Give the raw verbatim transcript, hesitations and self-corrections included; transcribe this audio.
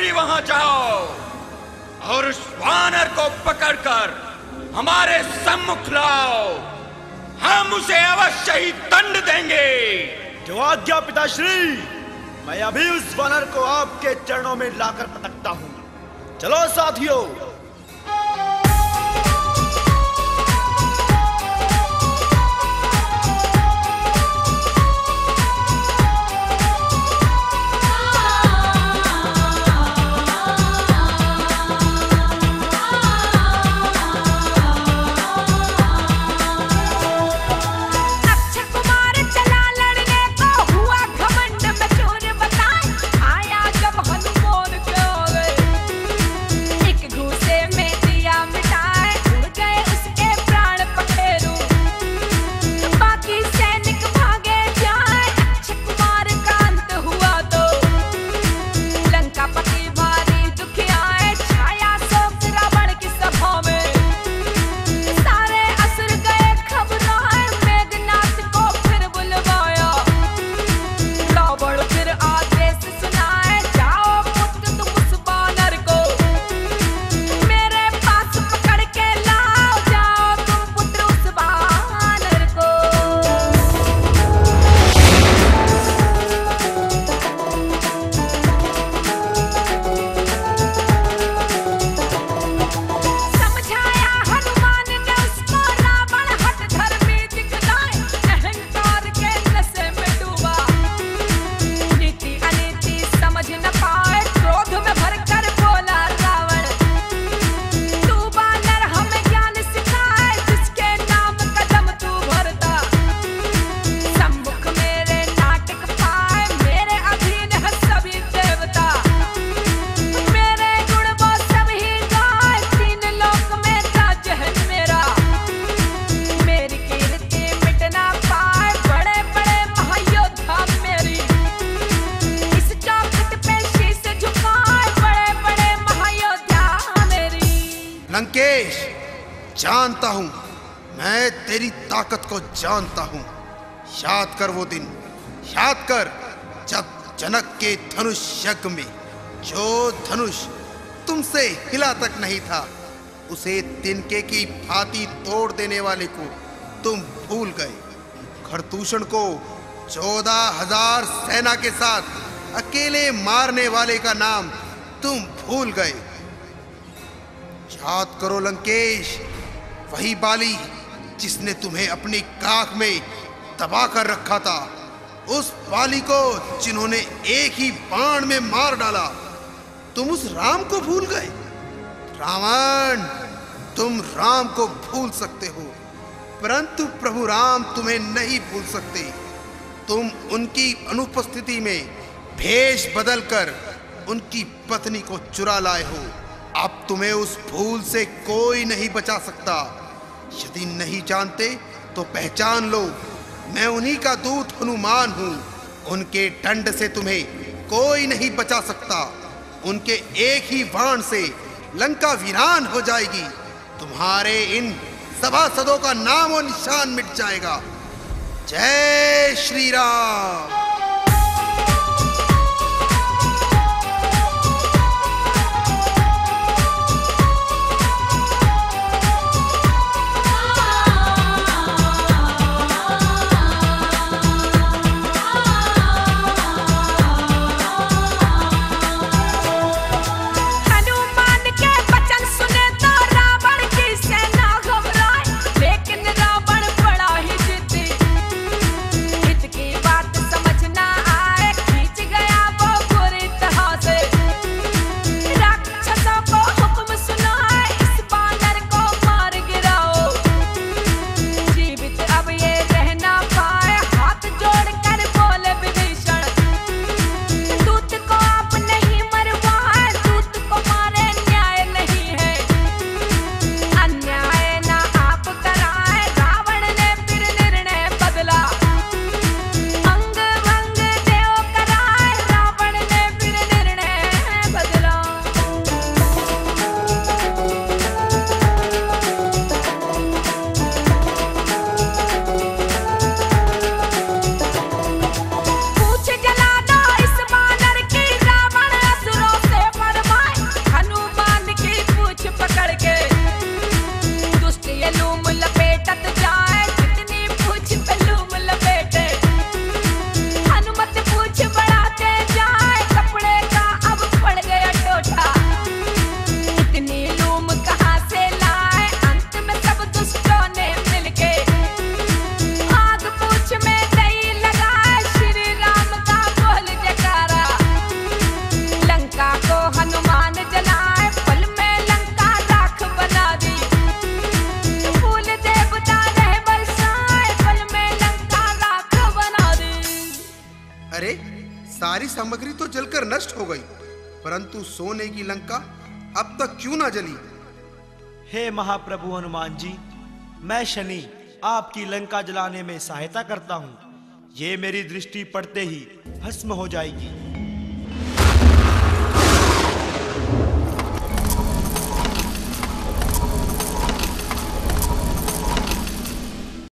भी वहां जाओ और उस वानर को पकड़कर हमारे सम्मुख लाओ। हम उसे अवश्य ही दंड देंगे। जो आज्ञा पिताश्री। मैं अभी उस वानर को आपके चरणों में लाकर पटकता हूं। चलो साथियों। लंकेश, जानता हूं, मैं तेरी ताकत को जानता हूं। याद कर वो दिन, याद कर जब जनक के धनुष यज्ञ में जो धनुष तुमसे हिला तक नहीं था, उसे तिनके की भांति तोड़ देने वाले को तुम भूल गए। खरदूषण को चौदह हजार सेना के साथ अकेले मारने वाले का नाम तुम भूल गए। याद करो लंकेश, वही बाली जिसने तुम्हें अपनी काख में दबा कर रखा था, उस बाली को जिन्होंने एक ही बाण में मार डाला। तुम उस राम को भूल गए। रावण, तुम राम को भूल सकते हो, परंतु प्रभु राम तुम्हें नहीं भूल सकते। तुम उनकी अनुपस्थिति में भेष बदलकर उनकी पत्नी को चुरा लाए हो। अब तुम्हें उस भूल से कोई नहीं बचा सकता। यदि नहीं जानते तो पहचान लो, मैं उन्हीं का दूत हनुमान हूँ। उनके दंड से तुम्हें कोई नहीं बचा सकता। उनके एक ही बाण से लंका वीरान हो जाएगी। तुम्हारे इन सभासदों का नाम और निशान मिट जाएगा। जय श्री राम। समझ नष्ट हो गई, परंतु सोने की लंका अब तक क्यों ना जली? हे महाप्रभु हनुमान जी, मैं शनि आपकी लंका जलाने में सहायता करता हूँ। ये मेरी दृष्टि पड़ते ही भस्म हो जाएगी।